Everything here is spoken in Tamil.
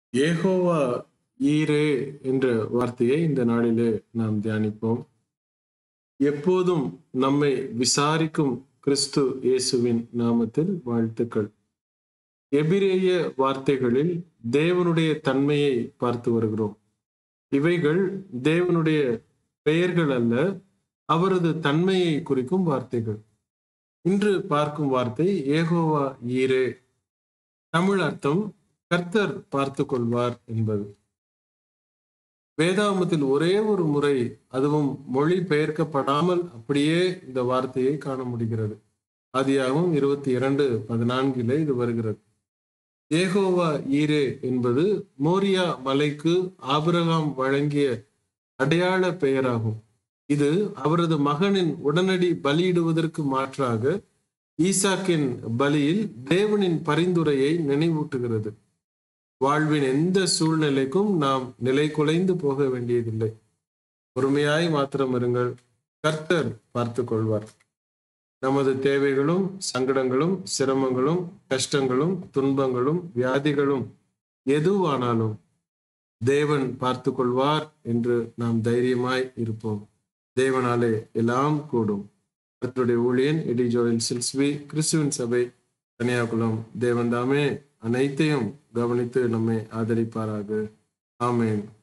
ஏகோவா ஈரே என்ற வார்த்தையை இந்த நாளிலே நாம் தியானிப்போம். எப்போதும் நம்மை விசாரிக்கும் கிறிஸ்து இயேசுவின் நாமத்தில் வாழ்த்துக்கள். எபிரேய வார்த்தைகளில் தேவனுடைய தன்மையை பார்த்து வருகிறோம். இவைகள் தேவனுடைய பெயர்கள் அல்ல, அவரது தன்மையை குறிக்கும் வார்த்தைகள். இன்று பார்க்கும் வார்த்தை ஏகோவா ஈரே. தமிழ் அர்த்தம் கர்த்தர் பார்த்து கொள்வார் என்பது. வேதாகமத்தில் ஒரே ஒரு முறை, அதுவும் மொழி பெயர்க்கப்படாமல் அப்படியே இந்த வார்த்தையை காண முடிகிறது. ஆதியாகமம் 22:14 இது வருகிறது. ஏகோவா ஈரே என்பது மோரியா மலைக்கு ஆபிரகாம் வழங்கிய அடையாள பெயராகும். இது அவரது மகனின் உடனடி பலியிடுவதற்கு மாற்றாக ஈசாக்கின் பலியில் தேவனின் பரிந்துரையை நினைவூட்டுகிறது. வாழ்வின் எந்த சூழ்நிலைக்கும் நாம் நிலை குலைந்து போக வேண்டியதில்லை. பொறுமையாய் மாத்திரம் இருங்கள், கர்த்தர் பார்த்து கொள்வார். நமது தேவைகளும் சங்கடங்களும் சிரமங்களும் கஷ்டங்களும் துன்பங்களும் வியாதிகளும் எதுவானாலும் தேவன் பார்த்து கொள்வார் என்று நாம் தைரியமாய் இருப்போம். தேவனாலே எல்லாம் கூடும். கர்த்தருடைய ஊழியன் எடி ஜோயல் சில்ஸ்பி, கிறிஸ்துவின் சபை, கன்னியாகுளம். தேவன் தாமே அனைத்தையும் கவனித்து நம்மை ஆதரிப்பாராக. ஆமென்.